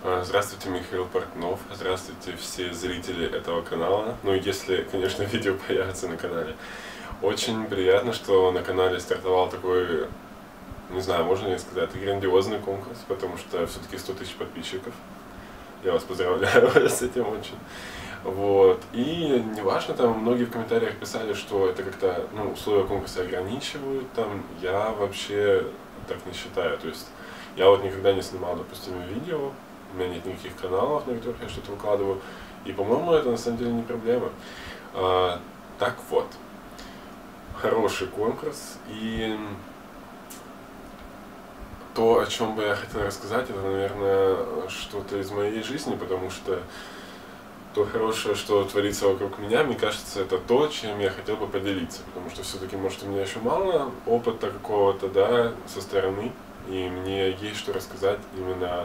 Здравствуйте, Михаил Портнов. Здравствуйте, все зрители этого канала. Ну, если, конечно, видео появится на канале. Очень приятно, что на канале стартовал такой, не знаю, можно ли сказать, грандиозный конкурс, потому что все-таки 100 тысяч подписчиков. Я вас поздравляю с этим очень. Вот. И неважно, там многие в комментариях писали, что это как-то, условия конкурса ограничивают, там, я вообще так не считаю. То есть, я вот никогда не снимал, допустим, видео, у меня нет никаких каналов, на которых я что-то выкладываю, и, по-моему, это на самом деле не проблема. Так вот, хороший конкурс, и то, о чем бы я хотел рассказать, это, наверное, что-то из моей жизни, потому что то хорошее, что творится вокруг меня, мне кажется, это то, чем я хотел бы поделиться, потому что все-таки, может, у меня еще мало опыта какого-то, да, со стороны, и мне есть что рассказать именно,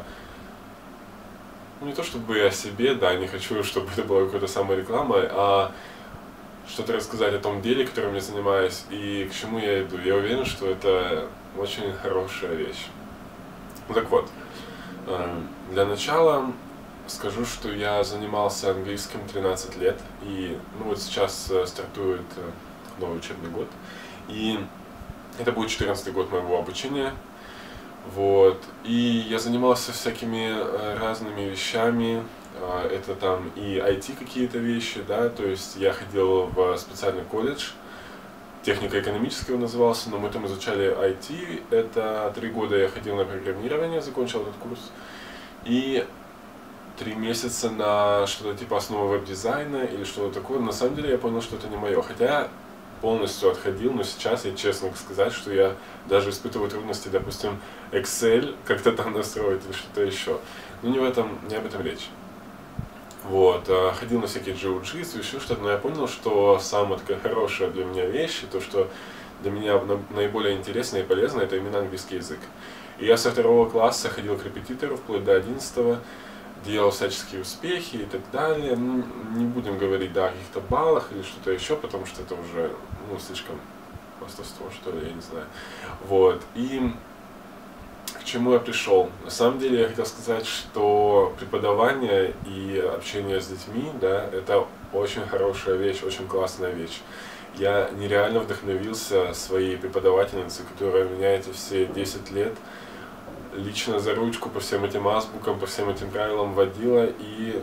не то чтобы о себе, да, не хочу, чтобы это была какой-то самореклама, а что-то рассказать о том деле, которым я занимаюсь, и к чему я иду. Я уверен, что это очень хорошая вещь. Ну так вот, для начала скажу, что я занимался английским 13 лет, и вот сейчас стартует новый учебный год, и это будет 14-й год моего обучения. Вот. И я занимался всякими разными вещами, это там и IT какие-то вещи, да, то есть я ходил в специальный колледж, технико-экономический он назывался, но мы там изучали IT, это 3 года я ходил на программирование, закончил этот курс, и 3 месяца на что-то типа основы веб-дизайна или что-то такое. На самом деле я понял, что это не мое, хотя полностью отходил, но сейчас я честно сказать, что я даже испытываю трудности, допустим, Excel как-то там настроить или что-то еще. Но не об этом речь. Вот, ходил на всякие джиу-джитсу, еще что-то, но я понял, что самая такая хорошая для меня вещь, и то, что для меня наиболее интересно и полезно, это именно английский язык. И я со 2 класса ходил к репетитору вплоть до 11-го, делал всяческие успехи и так далее. Не будем говорить, да, о каких-то баллах или что-то еще, потому что это уже, слишком хвастовство, что ли, я не знаю. Вот, и к чему я пришел? На самом деле я хотел сказать, что преподавание и общение с детьми, да, это очень хорошая вещь, очень классная вещь. Я нереально вдохновился своей преподавательницей, которая меня эти все 10 лет лично за ручку по всем этим азбукам, по всем этим правилам водила, и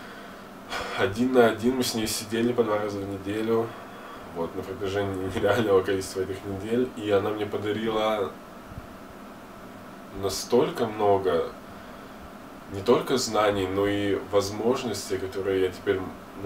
1 на 1 мы с ней сидели по 2 раза в неделю, вот, на протяжении нереального количества этих недель, и она мне подарила настолько много не только знаний, но и возможностей, которые я теперь,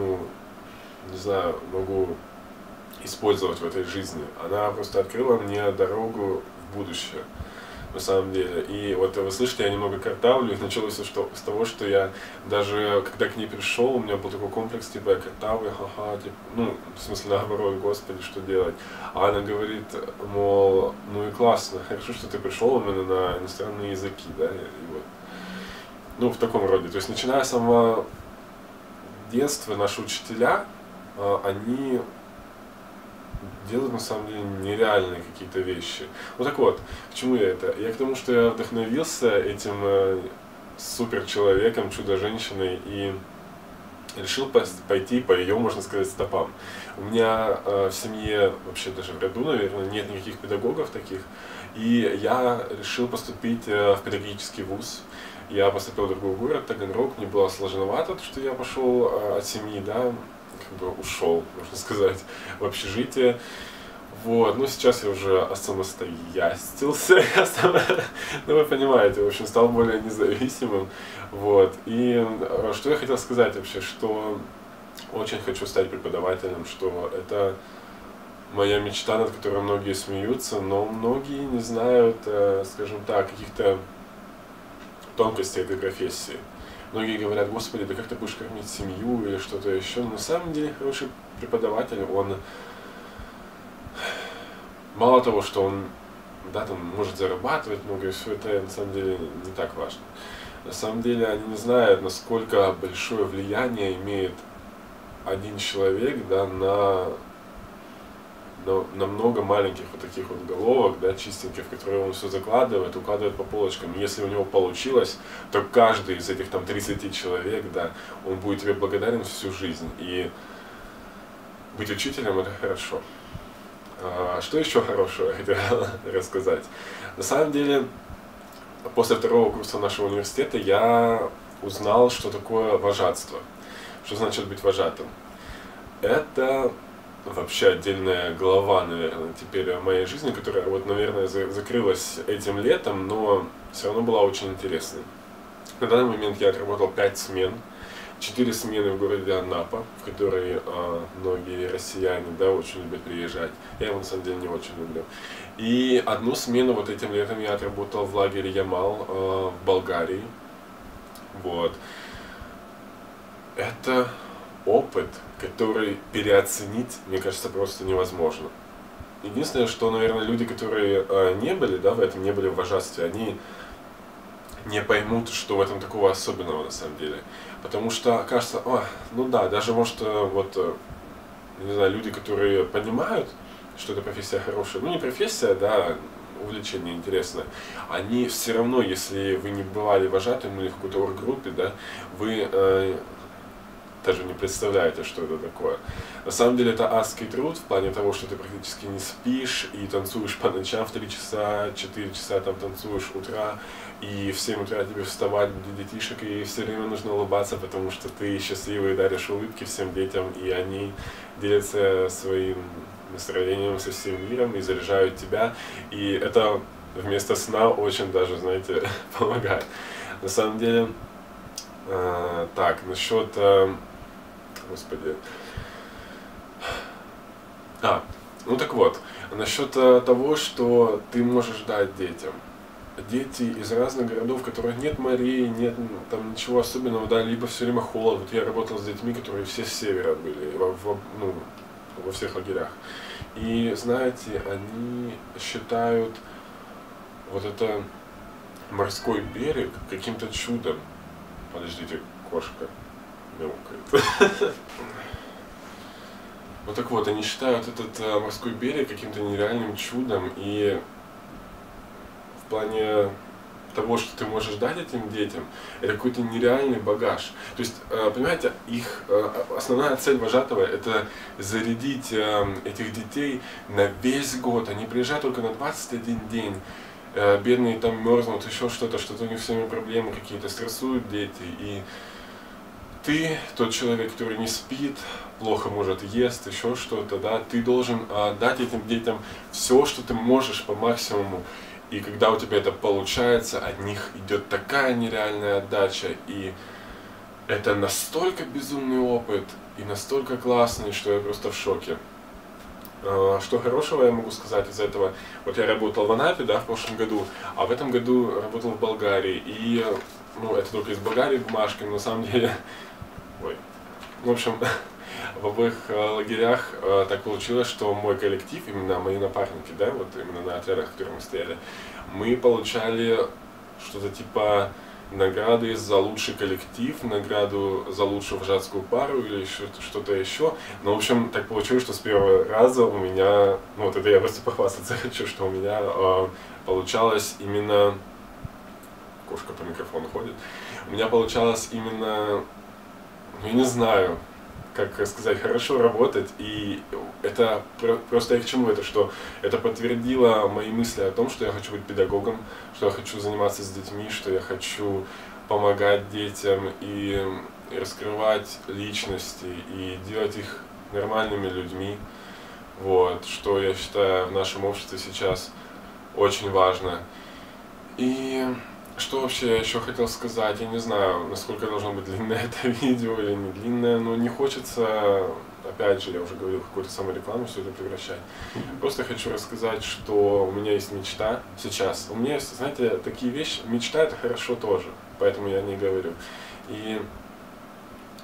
не знаю, могу использовать в этой жизни. Она просто открыла мне дорогу в будущее, на самом деле. И вот вы слышите, я немного картавлю, и началось с того, что я даже, когда к ней пришел, у меня был такой комплекс, типа, я картавлю, ха-ха, типа, в смысле, наоборот, господи, что делать? А она говорит, мол, и классно, хорошо, что ты пришел именно на иностранные языки, да, и вот. В таком роде. То есть, начиная с самого детства, наши учителя, они делают на самом деле нереальные какие-то вещи. Вот так вот, к чему я это? Я к тому, что я вдохновился этим суперчеловеком, чудо-женщиной, и решил пойти по ее, можно сказать, стопам. У меня в семье, вообще даже в роду, наверное, нет никаких педагогов таких, и я решил поступить в педагогический вуз. Я поступил в другой город, Таганрог, мне было сложновато, что я пошел от семьи, да, ушел, можно сказать, в общежитие. Вот, сейчас я уже самостоятельился, вы понимаете, в общем, стал более независимым. Вот, и что я хотел сказать вообще, что очень хочу стать преподавателем, что это моя мечта, над которой многие смеются, но многие не знают, скажем так, каких-то тонкостей этой профессии. Многие говорят, господи, да как ты будешь кормить семью или что-то еще. Но на самом деле хороший преподаватель, он мало того, что он, да, там, может зарабатывать много, и все это на самом деле не так важно. На самом деле они не знают, насколько большое влияние имеет один человек, да, на на много маленьких вот таких вот головок, да, чистеньких, в которые он все закладывает, укладывает по полочкам. И если у него получилось, то каждый из этих там 30 человек, да, он будет тебе благодарен всю жизнь. И быть учителем — это хорошо. Что еще хорошего я хотел рассказать? На самом деле, после второго курса нашего университета я узнал, что такое вожатство. Что значит быть вожатым? Это вообще отдельная глава, наверное, теперь в моей жизни, которая, вот, наверное, закрылась этим летом, но все равно была очень интересной. На данный момент я отработал 5 смен. 4 смены в городе Анапа, в который многие россияне, да, очень любят приезжать. Я его на самом деле не очень люблю. И одну смену вот этим летом я отработал в лагере Ямал в Болгарии. Вот. Это опыт, который переоценить, мне кажется, просто невозможно. Единственное, что, наверное, люди, которые не были, да, в этом, не были в вожатстве, они не поймут, что в этом такого особенного на самом деле. Потому что кажется, ну да, даже может вот, не знаю, люди, которые понимают, что эта профессия хорошая, ну не профессия, да, увлечение интересное, они все равно, если вы не бывали вожатым или в какой-то орггруппе, да, вы даже не представляете, что это такое. На самом деле это адский труд в плане того, что ты практически не спишь и танцуешь по ночам в 3 часа, 4 часа там танцуешь утра, и в 7 утра тебе вставать для детишек, и все время нужно улыбаться, потому что ты счастливый, даришь улыбки всем детям, и они делятся своим настроением со всем миром и заряжают тебя, и это вместо сна очень даже, знаете, помогает. На самом деле, так, насчет, господи, ну так вот, насчет того, что ты можешь дать детям. Дети из разных городов, в которых нет морей, нет там ничего особенного, да, либо все время холод. Вот я работал с детьми, которые все с севера были, во всех лагерях. И знаете, они считают вот это морской берег каким-то чудом. Подождите, кошка мяукает. Вот так вот, они считают этот морской берег каким-то нереальным чудом, и в плане того, что ты можешь дать этим детям, это какой-то нереальный багаж. То есть, понимаете, их основная цель вожатого — это зарядить этих детей на весь год. Они приезжают только на 21 день. Бедные там мерзнут, еще что-то у них с ними проблемы какие-то, стрессуют дети. И ты, тот человек, который не спит, плохо может ест, еще что-то, да, ты должен дать этим детям все, что ты можешь по максимуму. И когда у тебя это получается, от них идет такая нереальная отдача, и это настолько безумный опыт, и настолько классный, что я просто в шоке. Что хорошего я могу сказать из этого? Вот я работал в Анапе, да, в прошлом году, а в этом году работал в Болгарии. И, ну, это только из Болгарии бумажки, но на самом деле, в общем, в обоих лагерях так получилось, что мой коллектив, именно мои напарники, да, вот именно на отрядах, в которых мы стояли, мы получали что-то типа награды за лучший коллектив, награду за лучшую вожатскую пару или еще что-то еще. Но, в общем, так получилось, что с первого раза у меня, ну вот это я просто похвастаться хочу, что у меня получалось именно, кошка по микрофону ходит, у меня получалось именно, ну, я не знаю, как сказать, хорошо работать, и это просто я к чему это, что это подтвердило мои мысли о том, что я хочу быть педагогом, что я хочу заниматься с детьми, что я хочу помогать детям и раскрывать личности и делать их нормальными людьми, вот, что я считаю в нашем обществе сейчас очень важно. И что вообще я еще хотел сказать, я не знаю, насколько должно быть длинное это видео или не длинное, но не хочется, опять же, я уже говорил, какую-то саморекламу все это превращать. Просто хочу рассказать, что у меня есть мечта сейчас. У меня есть, знаете, такие вещи, мечта — это хорошо тоже, поэтому я не говорю. И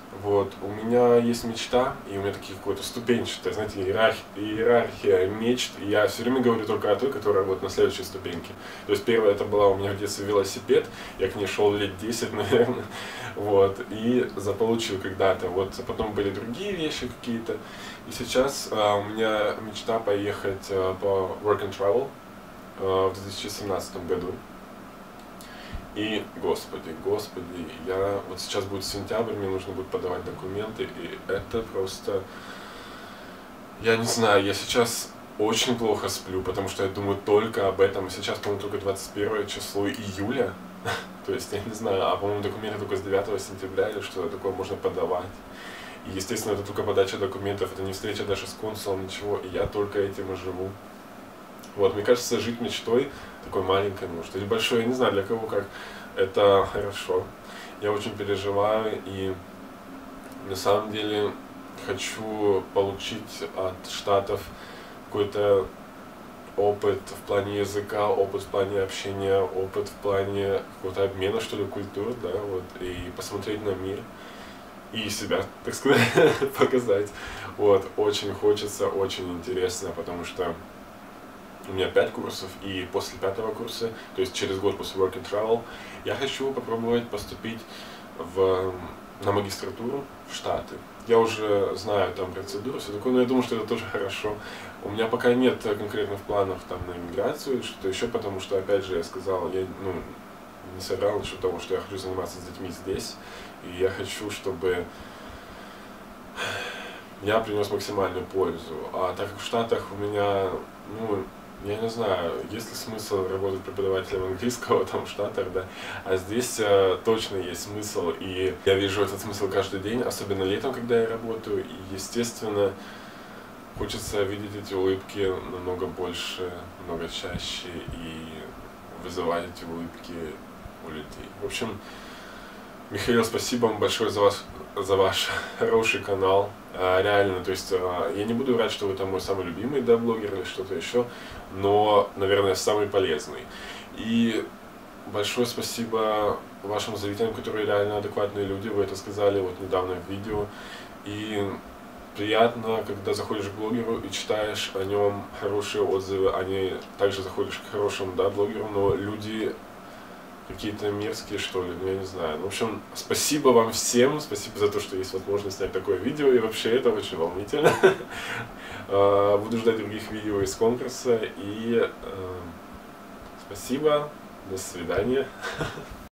Вот, у меня есть мечта, и у меня такие какой-то ступенчатая, знаете, иерархия мечт, и я все время говорю только о той, которая вот на следующей ступеньке. То есть первая это была у меня в детстве велосипед, я к ней шел лет 10, наверное, вот, и заполучил когда-то, вот, а потом были другие вещи какие-то, и сейчас у меня мечта поехать по work and travel в 2017 году. И, господи, я вот сейчас будет сентябрь, мне нужно будет подавать документы, и это просто, я не знаю, я сейчас очень плохо сплю, потому что я думаю только об этом. Сейчас, по-моему, только 21 число июля, то есть, я не знаю, а, по-моему, документы только с 9 сентября или что-то такое можно подавать. И, естественно, это только подача документов, это не встреча даже с консулом, ничего, и я только этим и живу. Вот, мне кажется, жить мечтой такой маленькой, может, или большой, я не знаю, для кого как, это хорошо. Я очень переживаю и на самом деле хочу получить от Штатов какой-то опыт в плане языка, опыт в плане общения, опыт в плане какого-то обмена, что ли, культур, да, вот, и посмотреть на мир и себя, так сказать, показать. Вот, очень хочется, очень интересно, потому что у меня 5 курсов, и после 5-го курса, то есть через год после Work and Travel, я хочу попробовать поступить на магистратуру в Штаты. Я уже знаю там процедуру, все такое, но я думаю, что это тоже хорошо. У меня пока нет конкретных планов там на иммиграцию или что-то еще, потому что, опять же, я сказал, я не соврал насчет того, что я хочу заниматься с детьми здесь, и я хочу, чтобы я принес максимальную пользу. А так как в Штатах у меня, я не знаю, есть ли смысл работать преподавателем английского там в Штатах, да, а здесь точно есть смысл, и я вижу этот смысл каждый день, особенно летом, когда я работаю, и, естественно, хочется видеть эти улыбки намного больше, много чаще, и вызывать эти улыбки у людей. В общем, Михаил, спасибо вам большое за ваш хороший канал. Реально, то есть я не буду врать, что вы там мой самый любимый, да, блогер или что-то еще, но, наверное, самый полезный. И большое спасибо вашим зрителям, которые реально адекватные люди, вы это сказали вот недавно в видео. И приятно, когда заходишь к блогеру и читаешь о нем хорошие отзывы, а не также заходишь к хорошему, да, блогеру, но люди какие-то мерзкие, что ли, я не знаю. В общем, спасибо вам всем, спасибо за то, что есть возможность снять такое видео, и вообще это очень волнительно. Буду ждать других видео из конкурса, и спасибо, до свидания.